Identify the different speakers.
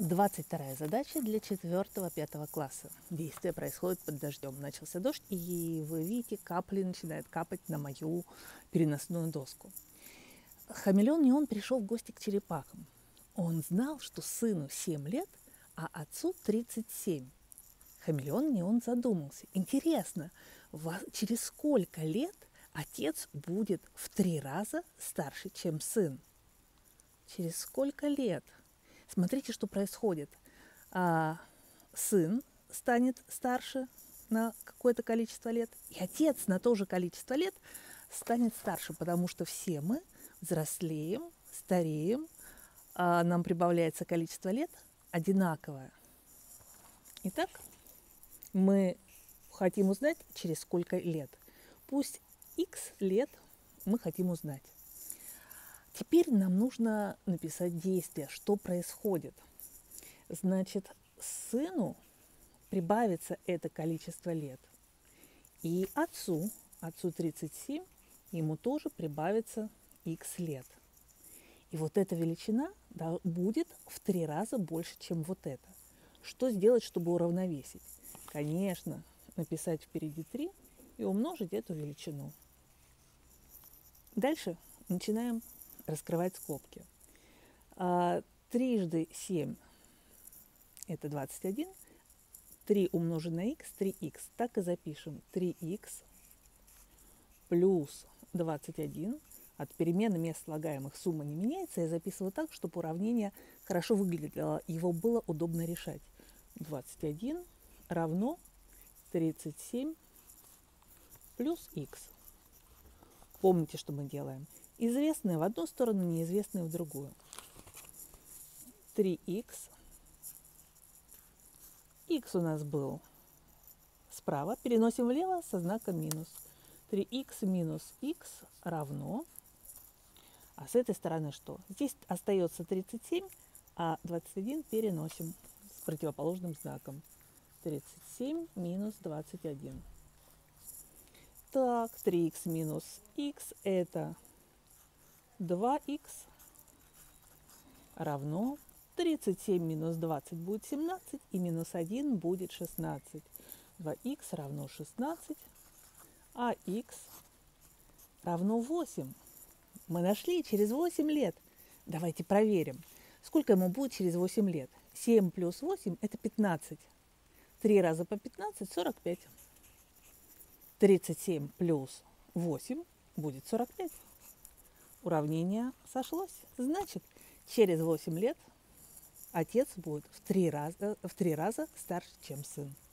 Speaker 1: 22-я задача для 4-5 класса. Действие происходит под дождем. Начался дождь, и вы видите, капли начинают капать на мою переносную доску. Хамелеон Неон пришел в гости к черепахам. Он знал, что сыну 7 лет, а отцу 37. Хамелеон Неон задумался. Интересно, через сколько лет отец будет в 3 раза старше, чем сын? Через сколько лет? Смотрите, что происходит. Сын станет старше на какое-то количество лет, и отец на то же количество лет станет старше, потому что все мы взрослеем, стареем, нам прибавляется количество лет одинаковое. Итак, мы хотим узнать, через сколько лет. Пусть x лет мы хотим узнать. Теперь нам нужно написать действие, что происходит. Значит, сыну прибавится это количество лет. И отцу 37, ему тоже прибавится x лет. И вот эта величина будет в 3 раза больше, чем вот это. Что сделать, чтобы уравновесить? Конечно, написать впереди 3 и умножить эту величину. Дальше начинаем раскрывать скобки. 3 × 7 – это 21. 3 умножить на х – 3х. Так и запишем. 3х плюс 21. От перемены мест слагаемых сумма не меняется. Я записываю так, чтобы уравнение хорошо выглядело. Его было удобно решать. 21 равно 37 плюс х. Помните, что мы делаем? Известные в одну сторону, неизвестные в другую. 3х. Х у нас был справа. Переносим влево со знаком минус. 3х минус х равно. А с этой стороны что? Здесь остается 37, а 21 переносим с противоположным знаком. 37 минус 21. Так, 3х минус х это 2х равно 37 минус 20 будет 17, и минус 1 будет 16. 2х равно 16, а х равно 8. Мы нашли через 8 лет. Давайте проверим, сколько ему будет через 8 лет. 7 плюс 8 – это 15. 3 раза по 15 – 45. 37 плюс 8 будет 45. Уравнение сошлось. Значит, через 8 лет отец будет в 3 раза старше, чем сын.